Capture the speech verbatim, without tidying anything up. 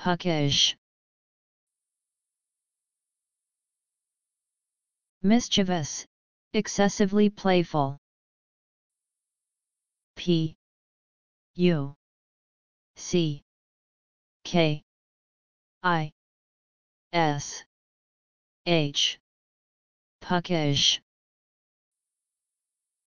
puckish. Mischievous, excessively playful. P U C K I S H, puckish.